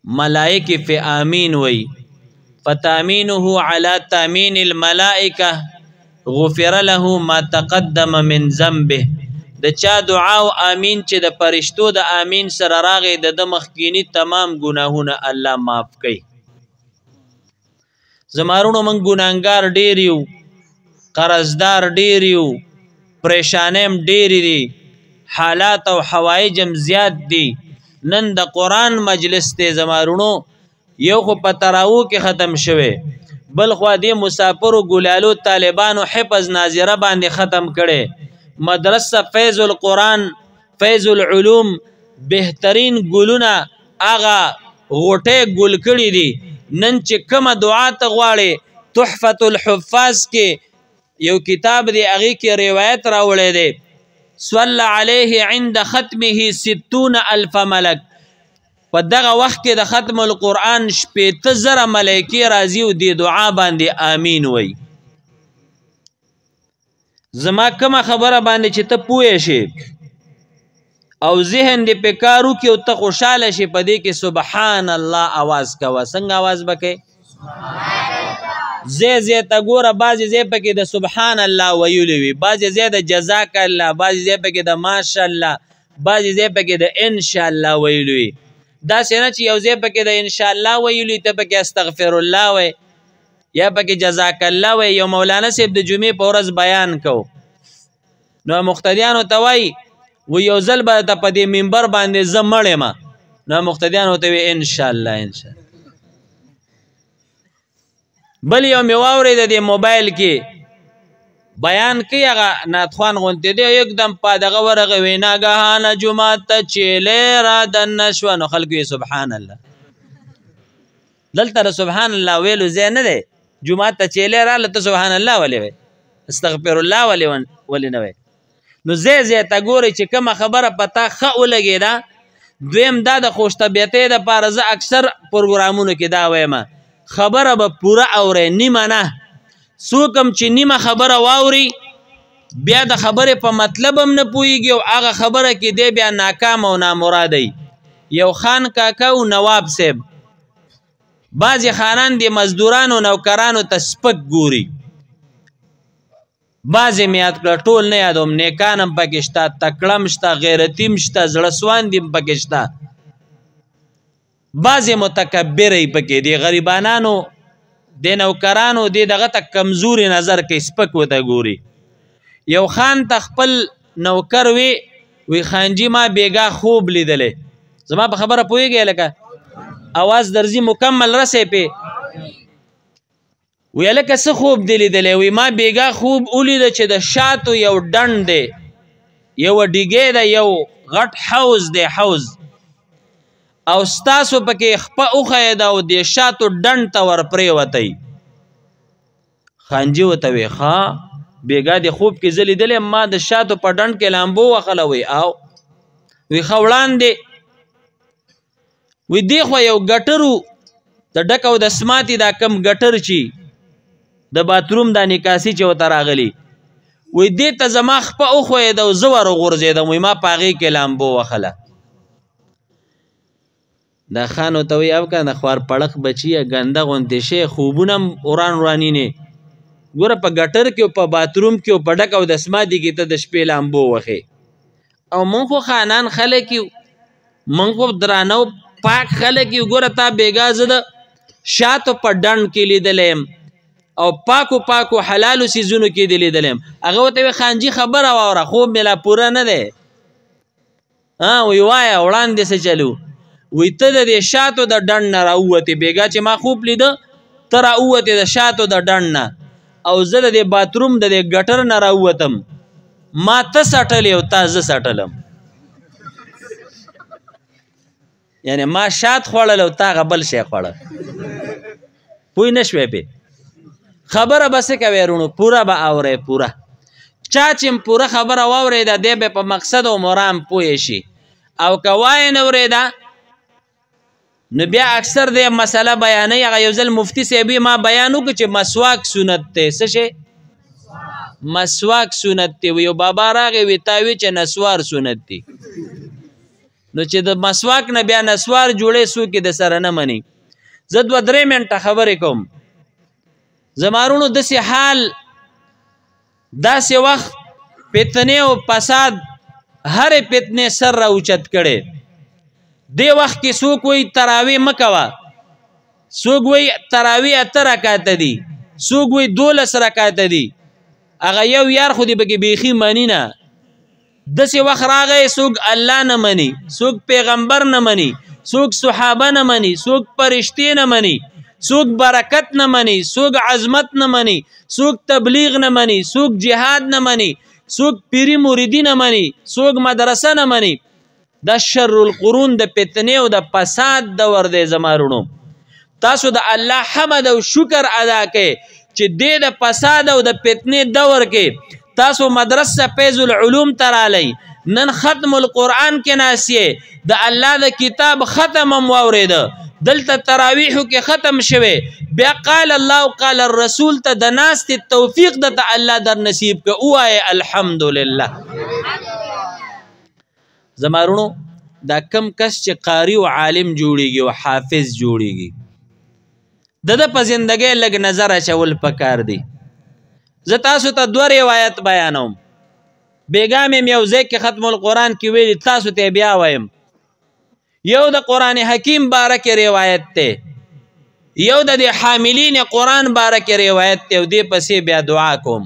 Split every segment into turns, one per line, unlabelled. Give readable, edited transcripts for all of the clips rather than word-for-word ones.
ملائکه فی آمین وی فتامینه علی تامین الملائکه غفر له ما تقدم من ذنبه. د چا دعا او آمین چې د فرشتو د آمین سره راغی د مخکینی تمام ګناهونه الله معاف کوي. زمارونو من ګناهګار ډیر یو، قرضدار ډیر یو، پریشانیم ډیر دي، حالات او حوایجم زیات دي. نن د قرآن مجلس ته زمارونو یو خو په تراو کې ختم شوه، بل خو دې مسافرو ګلالو طالبانو حفظ ناظره باندې ختم کړي. مدرسه فیض القرآن فیض العلوم بهترین ګلونه هغه غوټې ګل کړي دي. نن چې کومه دعا ته غواړي تحفة الحفاظ کې یو کتاب دی، هغې کې روایت راوړی دی صلی علیه عند ختمه 60,000 ملک. په دغه وخت کې د ختم القرآن 60,000 ملایکې راځي او دې دعا باندې آمین وی. زما کومه خبره باندې چې ته پوه شي او ذهن دې په کار وکړي او ته خوشحاله شي، په دې کې سبحان الله آواز کوه. څنګه آواز به کوې؟ زی ته ګوره، بعضې ځای پکې د سبحان الله ویلی وي، بعضې ځای د جزاک الله، بعضې ځای پکې د ماشاء الله، بعضې ځای پکې د انشاء الله ویلی وي. داسې نه چې یو ځای پکې د انشاء الله ویلی ته پکې استغفر الله وی یا پکې جزاک الله وی. یو مولانا صاحب د جمعې په ورځ بیان کو، نو مقتدیانو ته وایي و یو ځل به ته په دې منبر باندې زه مړ یم، نو مقتدیانو ته وی انشاء الله انشاء الله. بل یو مې واورېد د دې موبایل کې بیان کوي، هغه نعتخوان غوندې دی، یکدم په دغه ورغه وی ناګهانه جومات ته چیلې را دننه شوه، نو خلکو یې سبحان الله. دلته د سبحان الله ویلو ځای نه دی، جومات ته چیلې راله ته سبحان الله ولې وی، استغفر الله ولې نه وی. نو ځای ځای ته ګورئ چې کومه خبره په تا ښه ولګېده. دویم دا د خوش طبیعتۍ دپاره زه اکثر پروګرامونو کې دا وایم خبره به پوره اورئ، نیمه نه. څوک هم چې نیمه خبره واوري بیا د خبرې په مطلب هم نه پوهېږي او هغه خبره کې دی بیا ناکام او نامراده. یو خان کاکا او نواب صاحب، بعضې خانان د مزدورانو نوکرانو ته سپک ګوري، بعضې مې یاد کړه، ټول نه یادوم، نیکان هم پکې شته، تکړه هم شته، غیرتي هم شته، زړه سواندي هم پکې شته، بعضې متکبره پکې دي. غریبانانو د نوکرانو دې دغه ته کمزوري نظر کوي، سپک ورته ګوري. یو خان ته خپل نوکر وی خانجي ما بیګا خوب لیدلی. زما په خبره پوهېږئ لکه اواز درځي مکمل رسی پې. وی هلکه څه خوب دی لیدلی؟ وی ما بیګا خوب ولیده چې د شاتو یو ډنډ دی، یوه ډیګۍ ده، یو غټ حوض دی، حوض، او ستاسو پکې خپه وښیه ده او د شاتو ډنډ ته ور پرېوتی. خانجي ورته وی ښه بیګا د خوب کې زه لیدلی ما د شاتو په ډنډ کې لامبو وهله. وی او وی ښه وړاندې وی دې خوا یو ګټر د ډک او د سماتې دا کم ګټر چې د باتروم دا نکاسي چې ورته راغلي، وی دې ته زما خپه وښویېده او زه ور وغورځېدم، وی ما په هغې کې لامبو وهله. دا خان ورته وی او کنه خوار پړق بچیه ګنده غوندې شی، خوبونه هم وران ورانینې، ګوره په ګټر کې او په باتروم کې او په ډک او د سماتې کې ته د شپې لامبو وښې. او مونږ خو خانان خلک یو، مونږ خو درانه او پاک خلک یو. ګوره تا بیګا زه د شاتو په ډنډ کې لیدلی یم او پاکو پاکو حلالو سیزونو کې دې لیدلی یم. هغه ورته وی خانجي خبره واوره، خوب مې لا پوره نه دی. وی وایه وړاندې څه چلو؟ وی ته د دې شاتو د ډنډ نه راووتې، بیګا چې ما خوب لیده ته راووتې د شاتو د ډنډ نه، او زه د دې باتروم د دې ګټر نه راووتم، ما ته سټلې او تا زه سټلم. یعنې ما شات خوړل او تا هغه بل شی خوړه. پوه نه شوی پې خبره به څه کوې رونو؟ پوره به اورئ، پوره. چا چې پوره خبره واورېده دی به په مقصد او مرام پوه شي، او که وایې نه اورېده نو بیا اکثر دی مسله بیانوي. هغه یو ځل مفتي صاحب ما بیان وکړو چې مسواک سنت دی. څه شی؟ مسواک سنت دی. یو بابا راغی وی تا وی چې نسوار سنت دی. نو چې د مسواک نه بیا نسوار جوړې څوک یې د سره نه مني. زه 2-3 منټه خبرې کوم. زمارونو داسې حال داسې وخت فتنې او فساد هرې فتنې سر را اوچت کړی. دې وخت کې څوک وایي تراویح مه کوه، څوک وایي تراویح 8 رکعاته دي، څوک وایي 12 رکعاته دي. هغه یو یار خو دې پکې بیخي مني نه. داسې وخت راغی څوک الله نه مني، څوک پیغمبر نه مني، څوک صحابه نه مني، څوک فرشتې نه مني، څوک برکت نه مني، څوک عظمت نه مني، څوک تبلیغ نه مني، څوک جهاد نه مني، څوک پیری موریدی نه مني، څوک مدرسه نه مني. دا شر القرون د فتنې او د فساد دور دی زمارونو. تاسو د الله حمد او شکر ادا کړئ چې دې د فساد او د فتنې دور کې تاسو مدرسه فیض العلوم ته رالی، نن ختم القرآن کې ناست یې، د الله د کتاب ختم هم واورېده، دلته تراویحو کې ختم شوی، بیا قال الله قال الرسول ته د ناستې توفیق درته الله در نصیب که. ووایه الحمدلله. زمارونو دا کم کس چې قاری و عالم جوړیږي او حافظ جوړیږي د ده په زندګۍ لږ نظر اچول پکار دی. زه تاسو ته 2 روایت بیانوم. بیګا مې یو ځای کې ختم القرآن کې ویلي، تاسو ته بیا وایم. یو د قرآن حکیم باره کې روایت دی، یو د حاملین قرآن باره کې روایت دی، او دې پسې بیا دعا کوم.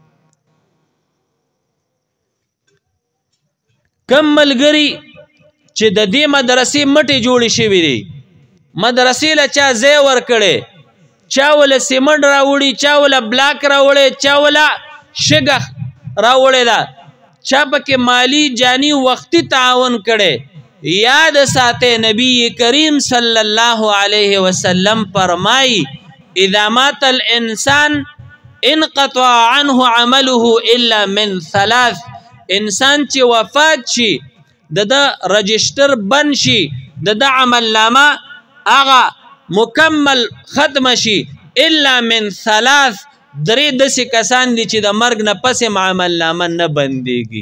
کم ملګري چې د دې مدرسې مټې جوړې شوي دي، مدرسې له چا ځای ورکړی، چا وله سیمنټ راوړي، چا وله بلاک راوړی، چا وله شګه راوړې ده، چا پکې مالی جانی وقتی تعاون کړی. یاد ساته نبی کریم صلی الله علیه وسلم فرمائی اذا مات الانسان انقطع عنه عمله الا من 3. انسان چې وفات شي د رجسٹر بند شي، د عمل نامه هغه مکمل ختم شي الا من 3. 3 داسې کسان دي چې د مرګ نه پسې عمل نامه نه بندېږي.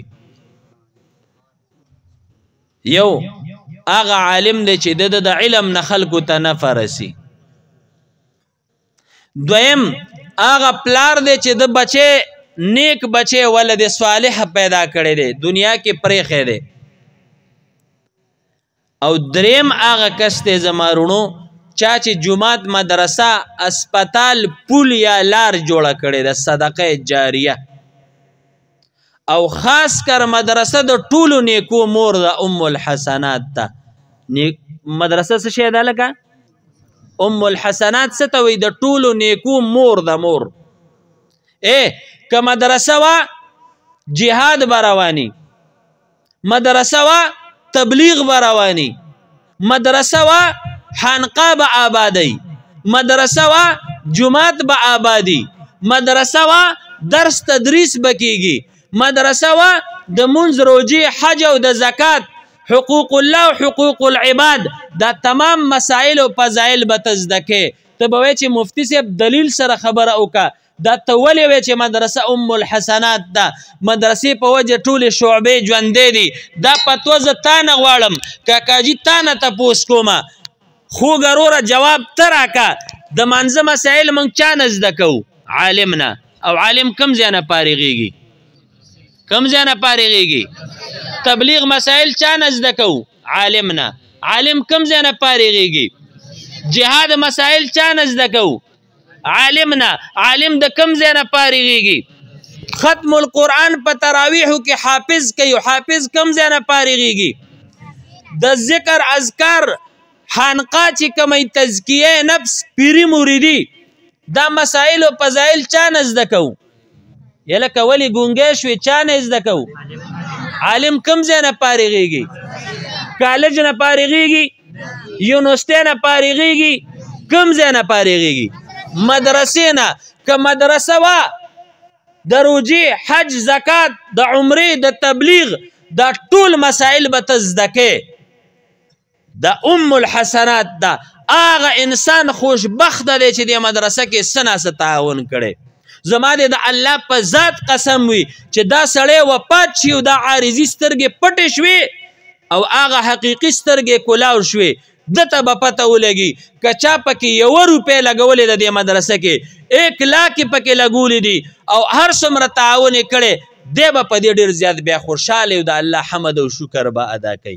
یو هغه عالم دی چې د علم نه خلکو ته نفع رسي. دویم هغه پلار دی چې د بچې نیک بچې ولد صالح پیدا کړی دی، دنیا کې پرېښی دی. او دریم هغه کس دی زمارونو چا چې جومات، مدرسه، اسپتال، پول یا لار جوړه کړې ده، صدقه جاریه. او خاص کر مدرسه د ټولو نیکو مور ده، ام الحسنات ده. مدرسه څه شی ده لکه ام الحسنات څه ته وایي؟ د ټولو نیکو مور ده. مور که مدرسه وا جهاد به رواني، مدرسه وا تبلیغ به رواني، مدرسه وا حنقا به آبادی، مدرسه وا جماعت به آبادی، مدرسه وا درس تدریس بکیږي، مدرسه وا د منځ روجي حج او د زکات حقوق الله او حقوق العباد دا تمام مسائل او فضایل به تزده کې. ته به وایې چې مفتی صاحب دلیل سره خبره وکړه، دا ته ولې وایې چې مدرسه ام الحسنات ده؟ مدرسې په وجه ټولې شعبې ژوندې دي. دا فتوا زه تا نه غواړم، کاکاجي تا نه تپوس کومه، خوږ وروره جواب ته راکړه. د مانځه مسایل موږ چا نه زده کوو؟ عالم نه. او عالم کم ځای نه فارغېږي؟ کم ځای نه فارغېږي؟ تبلیغ مسایل چا نه زده کوو؟ عالم نه. عالم کم ځای نه فارغېږي؟ جهاد مسایل چا نه زده کوو؟ عالم نه. عالم د کم ځای نه فارغېږي؟ ختم القرآن په تراویحو کې حافظ کوي، حافظ کم ځای نه فارغېږي؟ د ذکر اذکار حانقا چې کومې تزکیه نفس پیری موریدی دا مسائل او فضایل چا نه زده کوو؟ یا لکه ولې ګونګی شوې چا نه زده کوو؟ عالم کم ځای نه فارغېږي؟ کالج نه فارغېږي؟ یونیورسټۍ نه فارغېږي؟ کم ځای نه فارغېږي؟ مدرسې نه. که مدرسه وا د روجې، حج، زکات، د عمرې، د تبلیغ دا ټول مسائل به ته زده کې. د ام الحسنات ده. هغه انسان خوشبخته دی چې د مدرسه کې څه ناڅه تعاون کړی. زما د الله په ذات قسم وي چې دا سړی وفات شي او دا عارضي سترګې پټې شوې او هغه حقیقي سترګې کولاو شوې دته به پته ولګي که چا پکې 1 روپۍ لګولې د دې مدرسه کې 1 لاک پکې لګولې دي او هر څومره تعاون یې کړی دی به په دې ډېر زیات بیا خوشحاله او د الله حمد او شکر به ادا کوي.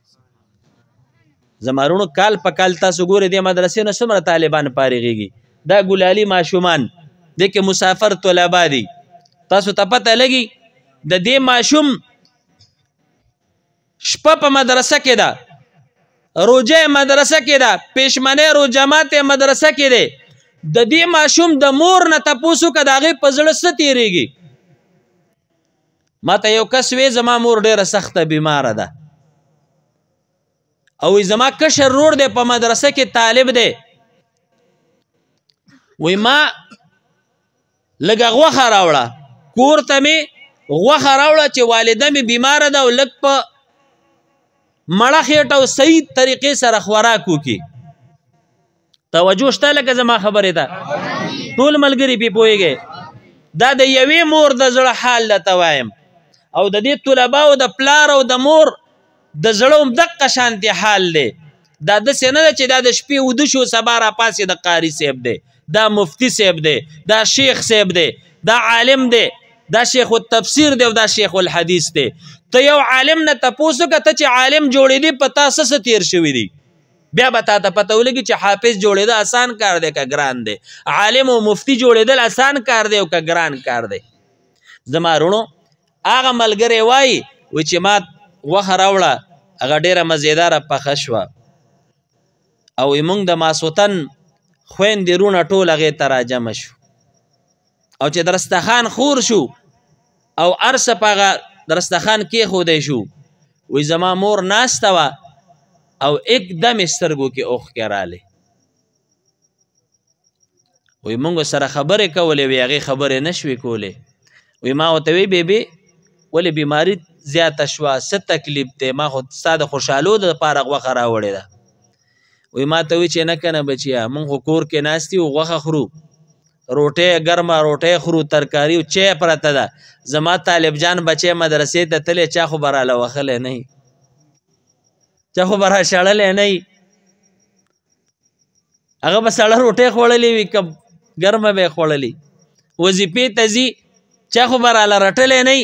زما وروڼو کال په کال تاسو ګورئ دې مدرسې نه څومره طالبان فارغېږي. دا ګلالي ماشومان دې کې مسافر طلبا دي. تاسو ته پته لګي د دې ماشوم شپه په مدرسه کې ده، روجه مدرسه کې ده، پېشمنۍ روجمات مدرسه کې دی. د دې ماشوم د مور نه تپوس وکړه د هغې په زړه څه تېرېږي. ما ته یو کس وی زما مور ډېره سخته بیماره ده او زما کشر رور دی په مدرسه کې طالب دی. وی ما لږه غوښه راوړه کور ته مې غوښه راوړه چې والده مې بیماره ده او لږ په مړه خېټه او صحیح طریقې سره خوراک وکړي. توجه شته لکه زما خبرې ته؟ ټول ملګري پې پوهېږئ. دا د یوې مور د زړه حال درته وایم او د دې طلباو د پلار او د مور د زړه هم دقه شانتې حال دی. دا داسې نه ده چې دا د شپې وده شو سبا راپاسې د قاري صاحب دی، دا مفتی صاحب دی، دا شیخ صاحب دی، دا عالم دی، دا شیخ التفسیر دی او دا شیخ الحدیث دی. ته یو عالم نه تپوس وکړه ته چې عالم جوړېدې په تا څه تیر شوي دي، بیا به تا ته پته ولګي چې حافظ جوړېده آسان کار دی که ګران دی، عالم او مفتی جوړېدل آسان کار دی او که ګران کار دی. زما وروڼو هغه ملګری وایي چې ما غوښه راوړه هغه ډېره مزېداره پخه شوه او موږ د ماسوتن خویندې وروڼه ټول هغې ته راجمع شو او چې درستخان خور شو او هر څه په هغه درستخان کېښودی شو. وی زما مور ناسته وه او اکدم سترګو کې اوښکې راغلې. وی موږ سره خبرې کولې وی هغې خبرې نه شوې کولې. وی ما ورته وی بیبي ولې بیماري زیاته شوه څه تکلیف دی؟ ما خو ستا د خوشحالو دپاره غوښه راوړې ده. وی ما ته وی چې نه که نه بچیه موږ خو کور کې ناست یو غوښه خورو، روټۍ ګرمه روټۍ خورو، ترکاري او چای پرته ده. زما طالب جان بچی مدرسې ته تللی چا خو به راله وښلی نه وي، چا خو به را شړلی نه وي. هغه به سړه روټۍ خوړلې وي که ګرمه به یې خوړلې. وظیفې ته ځي چا خو به راله رټلی نه وي.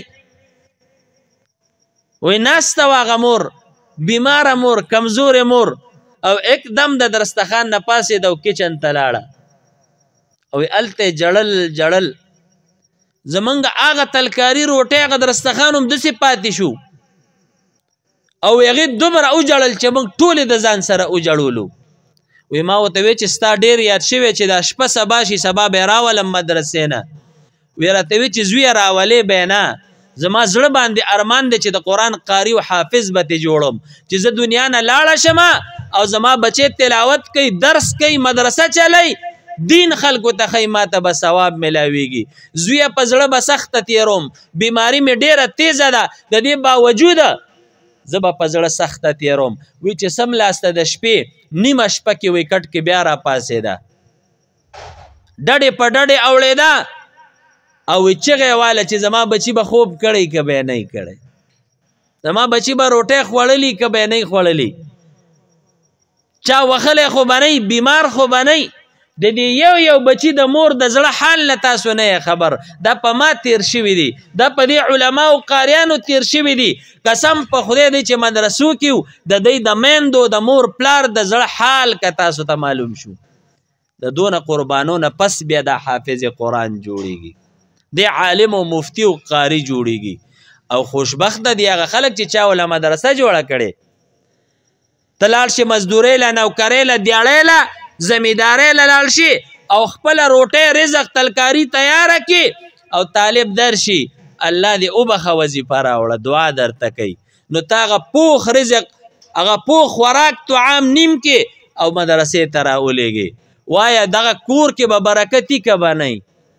وی ناسته وه هغه مور، بیماره مور، کمزورې مور او اکدم د درستخان نه پاسېده او کچن ته لاړه او هلته جړل جړل. زمونږ هغه تلکاري روټۍ هغه درستخان هم داسې پاتې شو او هغې دومره وجړل چې موږ ټولې د ځان سره وجړولو. وی ما ورته وی چې ستا ډېر یاد شوی چې دا شپه سبا شي سبا به یې راولم مدرسې نه. وی راته وی چې زویه راولې به یې نه، زما زړه باندې ارمان دی چې د قرآن قاري او حافظ به ترې جوړم چې زه دنیا نه لاړه شم او زما بچې تلاوت کوي، درس کوي، مدرسه چلی، دین خلکو ته ښایي ما ته به ثواب میلاویږي. زویه په زړه به سخته تېروم، بیماري مې ډېره تیزه ده، د دې باوجوده زه به په زړه سخته تېروم. وی چې سملاسته د شپې نیمه شپه کې وی کټ کې بیا راپاڅېده، ډډې په ډډې اوړېده او وی چغې واله چې زما بچي به خوب کړی که به یې نه کړی، زما بچي به روټۍ خوړلي که به یې نه خوړلي، چا وښلی خو به نه بیمار خو به نه. د دې یو یو بچي د مور د زړه حال نه تاسو نه یې خبر. دا په ما تیر شوي دي، دا په دې علماو قاریانو تیر شوي دي. قسم په خدای دی چې مدرسو کې د دوی د میندو د مور پلار د زړه حال که تاسو ته معلوم شو، د دونه قربانو نه پس بیا دا حافظ قرآن جوړیږي، دی عالم او مفتی او قاری جوړیږي. او خوشبخته دی هغه خلک چې چا وله مدرسه جوړه کړې. ته لاړ شي مزدورۍ له، نوکرۍ له، دیاړۍ له، زمیندارۍ له لاړ شي او خپله روټۍ رزق تلکاري تیاره کړي او طالب درشي الله دې وبخه وظیفه راوړه دعا درته کوي. نو ته هغه پوخ رزق هغه پوخ خوراک طعام نیم کې او مدرسې ته راولېږي. وایه دغه کور کې به برکتي که به نه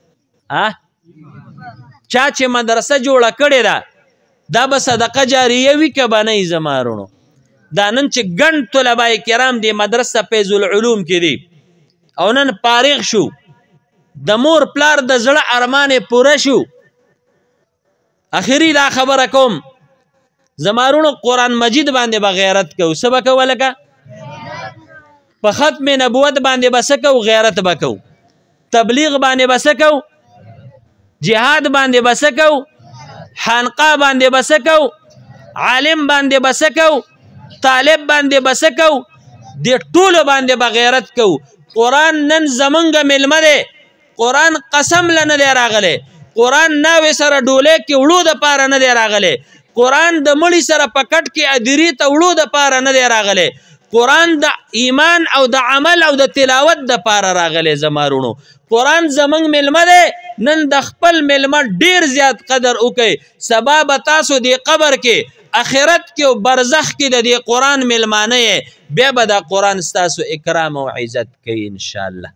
چا چې مدرسه جوړه کړې ده دا به صدقه جاریه وي که به نه زما وروڼو. دا نن چې ګڼ طلبای کرام دی مدرسه فیض العلوم کې دي او نن فارغ شو، د مور پلار د زړه ارمان پوره شو. اخري دا خبره کوم زمارونو قرآن مجید باندې به غیرت کوو. څه به کوو لکه په ختم نبوت باندې به څه کوو؟ غیرت به کوو. تبلیغ باندې به څه کوو؟ جهاد باندې به څه کوو؟ حنقا باندې به څه کوو؟ عالم باندې به څه کوو؟ طالب باندې به څه کوو؟ دې ټولو باندې به غیرت کوو. قرآن نن زمونږ میلمه دی. قرآن قسم له نه دی راغلی. قرآن ناوې سره ډولۍ کې وړو دپاره نه دی راغلی. قرآن د مړي سره په کټ کې ادري ته وړو دپاره نه دی راغلی. قرآن د ایمان او د عمل او د تلاوت دپاره راغلی. زمارونو قرآن زمونږ میلمه دی. نن د خپل میلمه ډېر زیات قدر وکئ. سبا به تاسو دې قبر کې اخرت کې او برزخ کې د دې قرآن میلمانه یې. بیا به دا قرآن ستاسو اکرام او عزت کوي انشاءالله.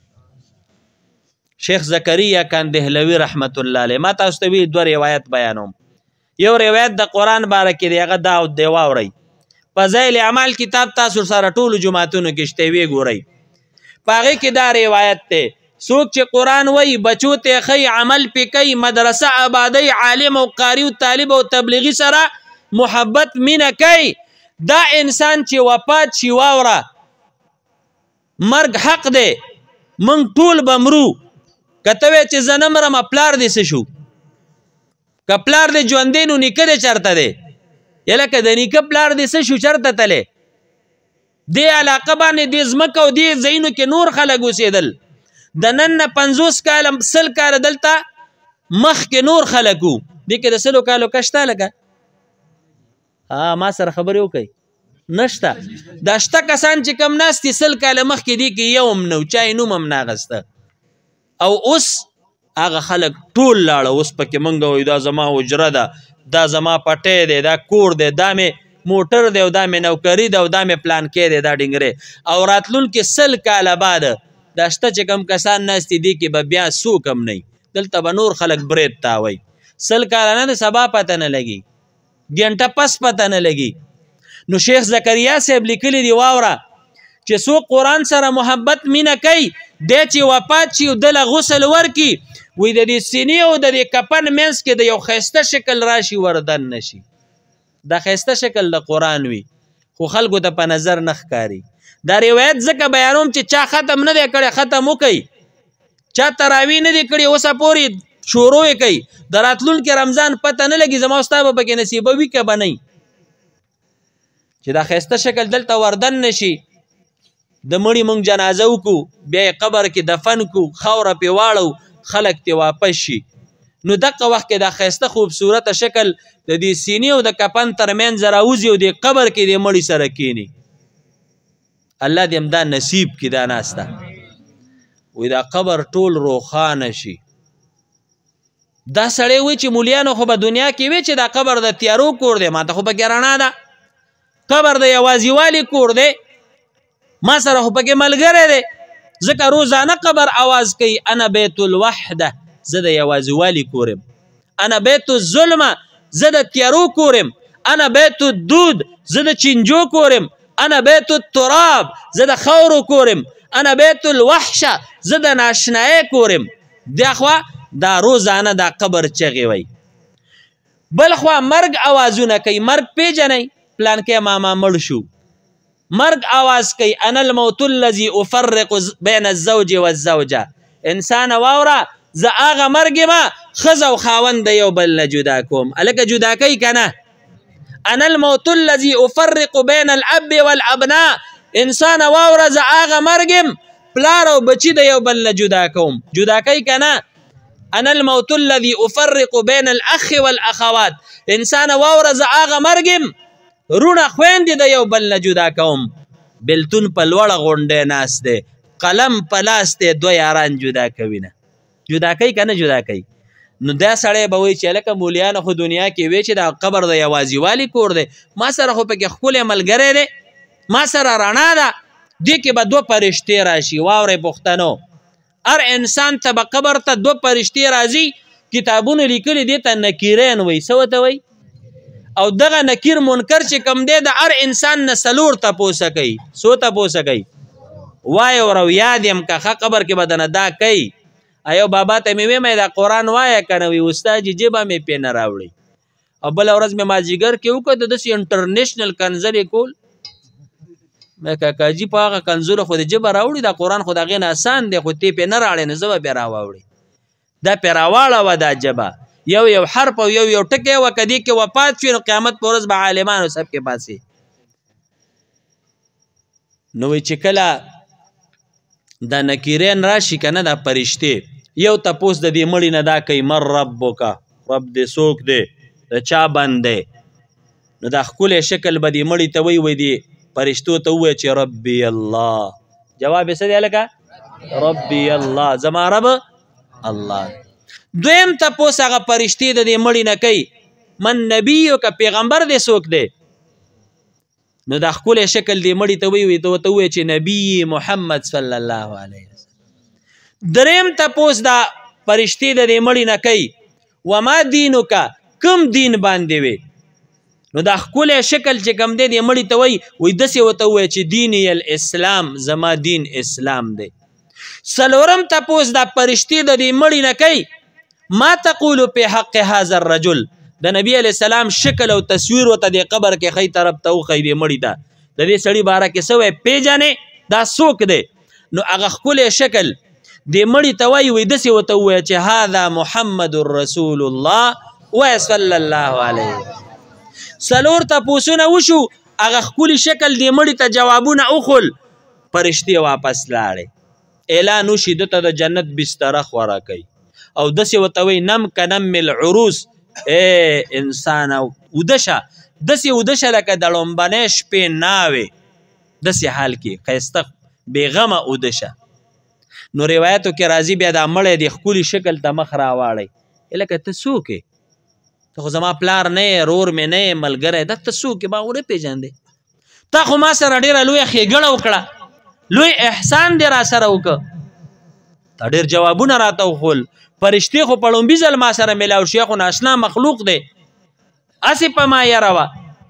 شیخ زکریا کاندهلوي رحمت الله علیه ما تاسو ته وی 2 روایت بیانوم. یو روایت د قرآن باره کې دی، هغه دا دی واورئ. فضایل اعمال کتاب تاسو سره ټولو جماعتونو کې شته، وی ګورئ. په هغې کې دا روایت دی، څوک چې قرآن وایي بچو ته ښی عمل پې کوي، مدرسه آبادی، عالم او قاري او طالب او تبلیغي سره محبت مینه کوي، دا انسان چې وفات شي واوره مرګ حق دی، موږ ټول به مرو. که ته وایې چې زه نه مرم پلار دې څه شو؟ که پلار دې ژوندی نو نیکه دې چېرته دی؟ یا لکه د نیکه پلار دې څه شو چېرته تللی؟ دې علاقه باندې دې ځمکه او دې ځایونو کې نور خلک اوسېدل. د نن نه 50 کاله 100 کاله دلته مخکې نور خلک وو. دې کې د 100 کالو کشته لکه ما سره خبرې وکړئ نشته. دا شته کسان چې کم ناست دي 100 کاله مخکې دې کې یو هم نه و، چا یې نوم هم نه اخسته. او اوس هغه خلک ټول لاړه. اوس پکې موږ وایو دا زما حجره ده، دا زما پټی دی، دا کور دی، دا مې موټر دی او دا مې نوکري ده او دا مې پلانکی دی، دا ډنګرې. او راتلونکې 100 کاله بعد دا شته چې کم کسان ناستې دي کې به بیا څوک هم نه وي. دلته به نور خلک برید تاوی. 100 کاله نه د سبا پته نه لګي، ګنټه پس پته نه لګي. نو شیخ زکریا صاحب لیکلی دی واوره چې څوک قرآن سره محبت مینه کوي، دی چې وفات شي او دله غسل ورکي، وی د دې سینې او د دې کفن منځ کې د یو ښایسته شکل راشي وردن نشي. دا ښایسته شکل د قرآن وي خو خلکو ته په نظر نه ښکاري. دا روایت ځکه بیانوم چې چا ختم نه دی کړی ختم وکئ، چا تراوی نه دی کړی اوسه پورې شروع یې کوي. د راتلونکي رمضان پته نه لګي زما ستا به پکې نصیبه وي که به نه وي. چې دا ښایسته شکل دلته وردن نشي، د مړي مونږ جنازه وکړو، بیا یې قبر کې دفن کړو، خاوره پې واړو، خلک ترې واپس شي. نو دغه وخت کې دا ښایسته خوبصورته شکل د دې سینې او د کفن ترمنځ راوځي او د قبر کې د مړي سره کینی. الله دې همدا نصیب کړي دا ناسته. وایي دا قبر ټول روښانه شي. دا سړی وایي چې مولیانو خو به دنیا کې وی چې دا قبر د تیارو کور دی، ما ته خو پکې رڼا ده. قبر د یوازیوالي کور دی، ما سره خو پکې ملګری دی. ځکه روزانه قبر آواز کوي انا بیت الوحده، زه د یوازیوالي کور یم. انا بیت الظلمه، زه د تیارو کور یم. انا بیت الدود، زه د چینجو کور یم. انا بیت التراب، زه د خاورو کور یم. انا بیت الوحشه، زه د ناشنایۍ کور یم. دا خوا دا روزانه دا قبر چغې وی. بل خوا مرګ آوازونه کوي. مرګ پیژنئ؟ پلانکی ماما مړ شو، مرګ آواز کوي انا الموت الذي افرق بین الزوج والزوجه. انسان واوره زه هغه مرګ یم ښځه او خاوند د یو بل نه جدا کوم. هلکه جدا کوي که نه؟ انا الموت الذي افرق بین الاب والابناء. انسان واوره زه هغه مرګ یم پلار او بچي د یو بل نه جدا کوم. جدا کوي که نه؟ انا الموت الذي افرق بین الاخ والاخوات. انسان واوره زه هغه مرګ یم رونه خویندې د یو بل نه جدا کوم. بلتون په لوړه غونډۍ ناست دی، قلم په لاس دی، 2 یاران جدا کوي نه. جدا کوي که نه جدا کوي؟ نو دا سړی به وایي چې هلکه مولیانو خو دنیا کې وی چې دا قبر د یوازیوالي کور دی، ما سره خو پکې ښکلی ملګری دی، ما سره رڼا ده، دې کې به 2 فرشتې راشي. واورئ پښتنو، هر انسان ته به قبر ته 2 فرشتې راځي. کتابونه لیکلي دې ته نکیرین وایي. څه ورته وایي؟ او دغه نکیر منکر چې کم دی د هر انسان نه 4 تپوسه کوي. څو تپوسه کوي؟ وایه ور او یاد یم که ښه قبر کې به دنه دا کوي. ایو بابا ته مې ویم دا قرآن وایه که نه وي؟ استاد جې جبه مې پې نه راوړئ. او بله ورځ مې مازدیګر کې وکړه د داسې انټرنیشنل کنځل یې کول مې کاکاجي په هغه کنځلو خو د ژبه راوړي دا قرآن خو د هغې نه اسان دی خو تی پې نه راړې نو زه به بیا راواوړې دا پې راواړوه دا ژبه یو حرف او یو ټکی وه که دې کې وفات شوي نو قیامت په ورځ به عالمانو سب کې پاسې نو وایي چې کله دا نکیرین راشي که نه دا فرشتې یو تپوس د دې مړي نه دا کوي من ربک رب دې څوک دی د چا بند دی نو دا ښکلی شکل به دې مړي ته وایي دې فرشتو ته ووایه چې ربي الله جواب یې څه دی هلکه ربي الله زما رب الله دویم تپوس هغه فرشتې د دې مړي نه کوي من نبیو که پیغمبر دې څوک دی نو دا ښکلی شکل دې مړي ته وایي ته ورته ووایه چې نبي محمد صلی الله علیه وسلم دریم تپوس دا فرشتې د دې مړي نه کوي وما دینک کم دین باندې وي نو دا ښکلی شکل چې کوم دی دې مړي ته وایي داسې ورته ووایه چې دینی الاسلام زما دین اسلام دی څلورم تپوس دا فرشتې د دې مړي نه کوي ما تقول په حق هذا الرجل د نبی علیہ السلام شکل او تصویر ورته د قبر کې خی طرف ته وښی دې مړي ته د دې سړي باره کې څه وایي پیژنې دا څوک دی نو هغه ښکلی شکل دې مړي ته وایي داسې ورته ووایه چې هذا محمد رسول الله وایه صلی الله علیه څلور تپوسونه وشو هغه ښکلي شکل دې مړي ته جوابونه وخول فرشتې واپس لاړې اعلان وشي ده ته د جنت بستره خوره کوي او داسې ورته وایي نم که نم العروس ای انسانه وده شه داسې وده شه لکه د لومبنۍ شپې ناوې داسې حال کې ښایسته بېغمه وده شه نو روایتو کې راځي بیا دا مړی د ښکلي شکل ته مخ راواړی لکه ته څوک یې ته خو زما پلار نه یې رور مې نه یې ملګری دا ته څوک یې ما ونه پېژندې تا خو ما سره ډېره لویه ښېګڼه وکړه لوی احسان دې را سره وکړه تا ډېر جوابونه راته وښول فرشتې خو په لومبي ځل ما سره میلاو شي خو ناشنا مخلوق دی هسې په ما یره وه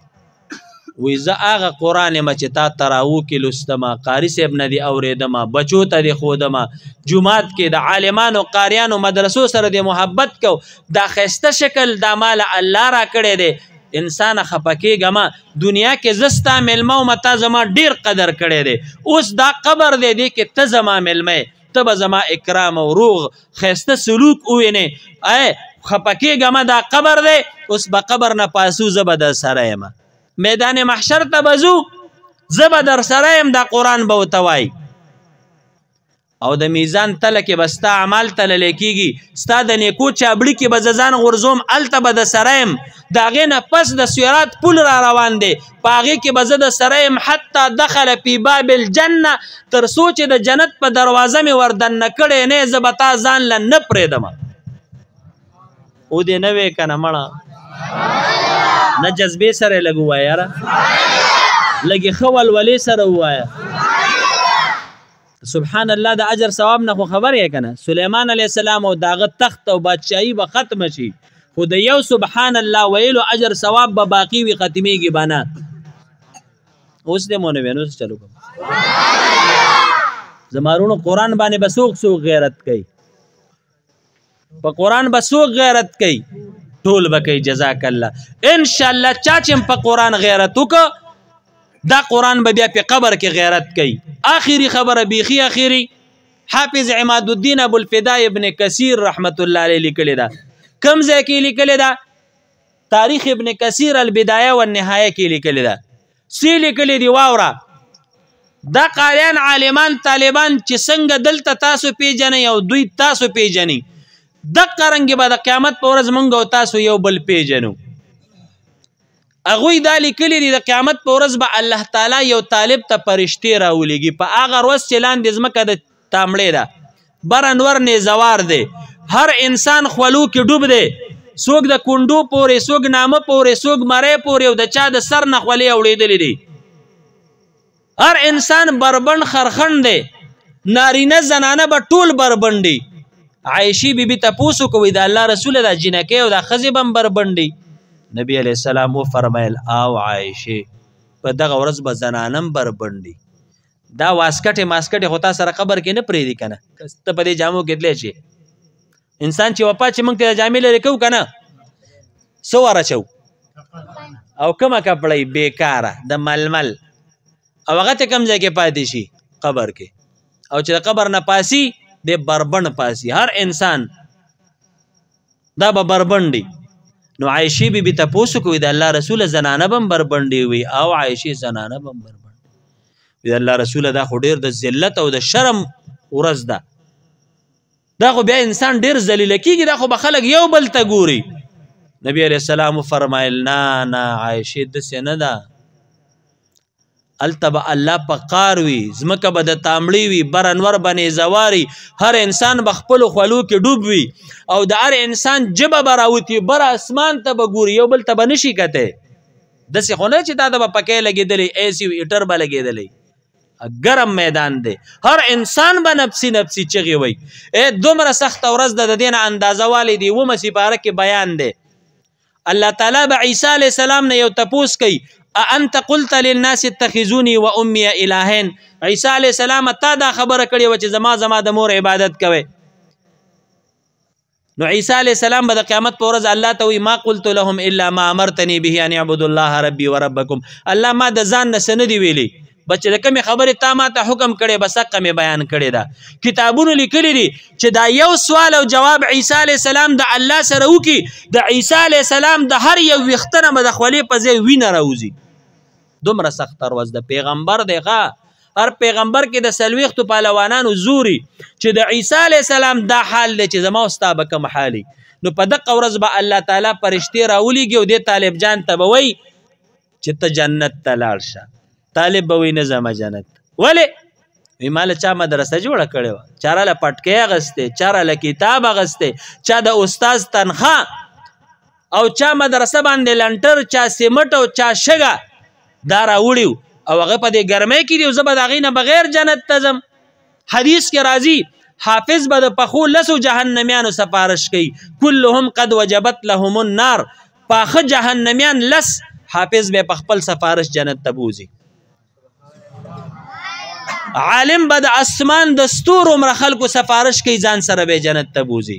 وایي زه هغه قرآن یم چې تا تراوو کې لوستمه قاري صاحب نه دې اورېدمه بچو ته دې ښودمه جومات کې د عالمانو قاریانو مدرسو سره دې محبت کو دا ښایسته شکل دا ماله الله را کړی دی انسانه خفه کېږمه دنیا کې زه ستا میلمه ومه تا زما ډېر قدر کړی دی اوس دا قبر دی دې کې ته زما میلمه ته به زما اکرام او روغ ښایسته سلوک ووینې خفه کېږمه دا قبر دی اوس به قبر نه پاسو زه به در سره یم میدان محشر ته به ځو زه به در سره یم دا قرآن به ورته وایي او د میزان تله کې به ستا اعمال تللی کېږي ستا د نیکو چابړي کې به زه ځان غورځوم هلته به د سره یم د هغې نه پس د سیرات پل را روان دی په هغې کې به زه د سره یم حتی دخل فی باب الجنه تر څو چې د جنت په دروازه مې وردننه کړی نه زه به تا ځان له نه پرېږدمه او دې نه وې که نه مړه نه جذبې سره لږ ووایه یاره لږې ښه ولولې سره ووایه سبحان الله د اجر ثواب نه خو خبر یې که نه سلیمان علیه السلام او د هغه تخت او بادشاهي به ختمه شي خو د یو سبحان الله ویلو اجر ثواب به باقي وي ختمېږي به نه اوس دې مو نه وینو چلو کوم زما وروڼو قرآن باندې به څوک غیرت کوي په قرآن به څوک غیرت کوي ټول به کوي جزاک الله انشاءالله چا چې په قرآن غیرت وکړه دا قرآن به بیا په قبر کې غیرت کوي آخري خبره بیخي آخري حافظ عماد الدین ابوالفدا ابن کثیر رحمت الله علیه لیکلې ده کوم ځای کې لیکلې ده تاریخ ابن کثیر البدایه والنهایه کې لیکلې ده څه لیکلې دي واوره دا قاریان عالمان طالبان چې څنګه دلته تاسو پیژنئ او دوی تاسو پیژنئ دقه رنګې به د قیامت په ورځ موږ او تاسو یو بل پیژنو هغوی دا لیکلي دي د قیامت په ورځ به الله تعالی یو طالب ته فرشتې راولېږي په هغه ورځ چې لاندې ځمکه د تامړې ده بر انور نیزوار دی هر انسان خولو کې ډوب دی څوک د کونډو پورې څوک نامه پورې څوک مرۍ پورې او د چا د سر نه خولې اوړېدلې دي هر انسان بربند خرخند دی نارینه زنانه به ټول بربند دي عایشی بیبي تپوس وکوي د الله رسوله دا جنکۍ او دا ښځې به هم بربند دي نبی علیه السلام وفرمیل او عایشې په دغه ورځ به زنانم بربند دي دا واسکټې ماسکټې خو تا سره قبر کې نه پرېږدي که نه ته په دې جامو کې تلی شي انسان چې وفات چې موږ ته د جامې لرې کوو که نه څه ور اچو او کومه کپړی بیکاره د ململ او هغه ته کوم ځای کې پاتې شي قبر کې او چې د قبر نه پاسي د بربند پاسي هر انسان دا به بربندي نو عایشې بیبي تپوسو کوي د الله رسول زنانه بم بربندي وي او عایشې زنانه بم بربندي وي د الله رسول دا خو ډېر د ذلت او د شرم ورځ ده دا خو بیا انسان ډېر ذلیله کېږي دا خو به خلک یو بل ته ګوري نبی علیه السلام فرمایل نه نه عایشې داسې نه ده هلته به الله په قار وي ځمکه به د تامړې وي بر انور به نیزواري هر انسان به خپلو خولو کې ډوب وي او د هر انسان ژبه به راوتي بر اسمان ته به ګوري یو بل ته به نشي کتی داسې خو نه چې دا د به پکۍ لګېدلی ایسي هیټر به لګېدلی ګرم میدان دی هر انسان به نفسي نفسي چغې وی دومره سخته ورځ ده د دې نه اندازه والی دی اومه سپاره کې بیان دی الله تعالی به عیسی علیه السلام نه یو تپوس کوي انت قلت للناس اتخذوني وامي الهين عیسی علیه السلام تا دا خبره کړې وه چې زما د مور عبادت کوئ نو عیسی علیه السلام به د قیامت په ورځ الله ته وایي ما قلت لهم الا ما امرتني به ان اعبدوا الله ربي وربكم الله ما د ځان نه څه نه دي ویلي بچ د کومې خبرې تا ما ته حکم کړی بس حقه مې بیان کړې ده کتابونو لیکلي دي چې دا یو سوال او جواب عیسی علیه السلام د الله سره وکړي د عیسی علیه السلام د هر یو ویښته نه به د خولې په ځای وینه راوځي دومره سخته ورځ د پیغمبر دی هر پیغمبر کې د څلوېښتو پهلوانانو زوري چې د عیسی علیه السلام دا حال دی چې زما او ستا به کوم حالي نو په دقه ورځ به الله تعالی فرشتې راولیږي او دې طالب جان ته به وایي چې ته جنت ته لاړ شه طالب به وایي نه ځمه جنت ولې وایي ما له چا مدرسه جوړه کړې وه چا راله پټکۍ اخیستې چا راله کتاب اخیستې چا د استاز تنخوا او چا مدرسه باندې لنټر چا سیمټ او چا شګه دا راوړي او هغه په دې ګرمۍ کې دي او زه به د هغې نه بغیر جنت ته ځم حدیث کې راځي حافظ به د پخو لسو جهنمیانو سفارش کوي کلهم قد وجبت لهم النار پاخه جهنمیان لس حافظ به په خپل سفارش جنت ته بوځي عالم به د اسمان د ستورو عمره خلکو سفارش کوي ځان سره به جنت ته بوځي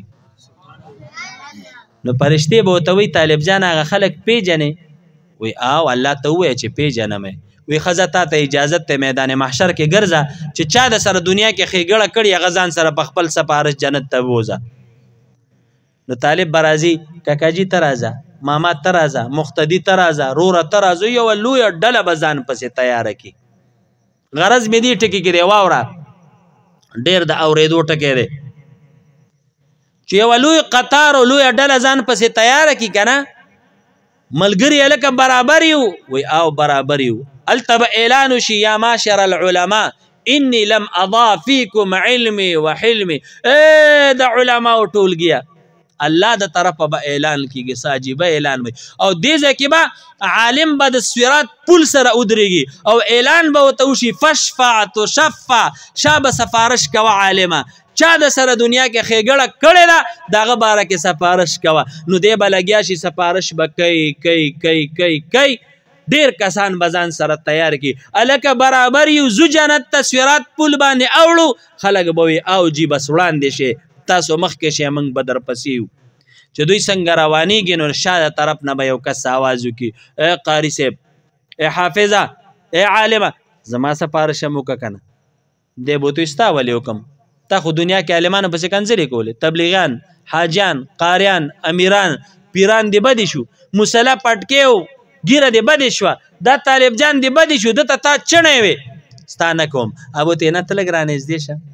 نو فرشتې به ورته وایي طالب جان هغه خلک پیژنې وایي او الله ته ووایه چې پیژنم وی ښځه تا ته اجازت ته میدان محشر کې ګرځه چې چا د سره دنیا کې ښېګړه کړي هغه ځان سره په خپل سفارش جنت ته بوځه نو طالب به راځي کاکاجي ته راځه ماما ته راځه مقتدي ته راځه روره ته راځه یوه لویه ډله به ځان پسې تیاره کړي غرض مې دې ټکي کې دی واوره ډېر د اورېدو ټکی دی چې یوه لوی قطار او لویه ډله ځان پسې تیاره کړي که نه ملګري هلکه برابر یو وی او برابر یو هلته به اعلان وشي یا معشر العلماء انی لم اضا فیکم علمی و حلمی د علماو ټولګیه الله د طرفه به اعلان کېږي څه عجیبه اعلان وي او دې ځای کې به عالم به د سویرات پل سره ودرېږي او اعلان به ورته وشي فشفع تشفع شا به سفارش کوه عالمه چا د سره دنیا کې ښېګړه کړې ده د هغه باره کې سفارش کوه نو دی به لګیا شي سفارش به کوي ډېر کسان به ځان سره تیار کړي هلکه برابر یو زو جنت ته سویرات پل باندې اوړو خلک به وي او جي بس وړاندې شي تاسو مخکې شئ موږ به درپسې یو چې دوی څنګه روانېږي نو شا د طرف نه به یو کس آواز وکړي ای قاري صاحب ای حافظه ای عالمه زما سفارش هم وکړه که نه دی به ورته وایي ستا ولې وکړم تا خو دنیا کې عالمانو پسې کنځلې کولې تبلیغیان حاجیان قاریان امیران پیران دې بدې شو مسله پټکې و ګیره دې بدې شوه دا طالب جان دې بدې شو ده ته تا چڼی وې ستا نه کوم ابو ته نه ته لږ رانږدې شه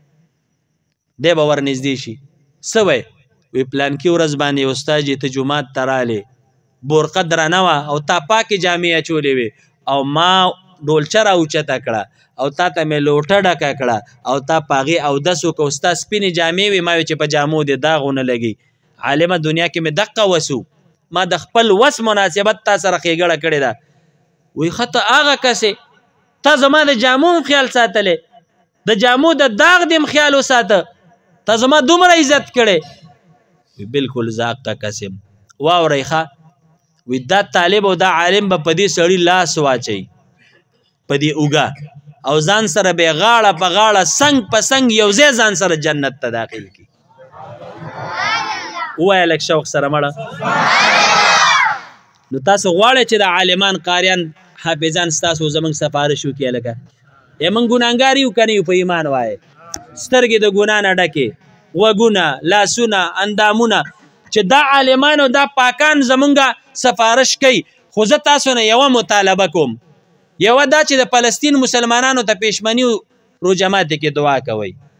دی به ورنږدې شي څه وی وی پلانکي ورځ باندې استاد جي ته جومات ته رالې بورقه درنه وه او تا پاکې جامې اچولې وې او ما ډولچه راوچته کړه او تا ته مې لوټه ډکه کړه او تا په هغې اودس وکړه ستا سپینې جامې وې ما وې چې په جامو دې داغ ونه لګي عالمه دنیا کې مې دقه وسو ما د خپل وس مناسبت تا سره ښېګړه کړې ده وی ښه ته هغه کسې تا زما د جامو هم خیال ساتلی د جامو د داغ دې هم خیال وساته تا زما دومره عزت کړی وی بالکل زه حقه کس یم واورئ ښه وی دا طالب او دا عالم به په دې سړي لاس واچوي په دې اوږه او ځان سره به غاړه په غاړه څنګ په څنګ یو ځای ځان سره جنت ته داخل کړي ووایه لږ شوق سره مړه نو تاسو غواړئ چې د عالمان قاریان حافظان ستاسو زموږ سفارش وکړي لکه موږ ګناهګار یو که نه یو په ایمان وایې سترګې د ګناه نه ډکې غوږونه لاسونه اندامونه چې دا عالمان او دا پاکان زمونږ سفارش کوي خو زه تاسو نه یوه مطالبه کوم یوه دا چې د فلسطین مسلمانانو ته پېشمني روژه ماتې کې دعا کوئ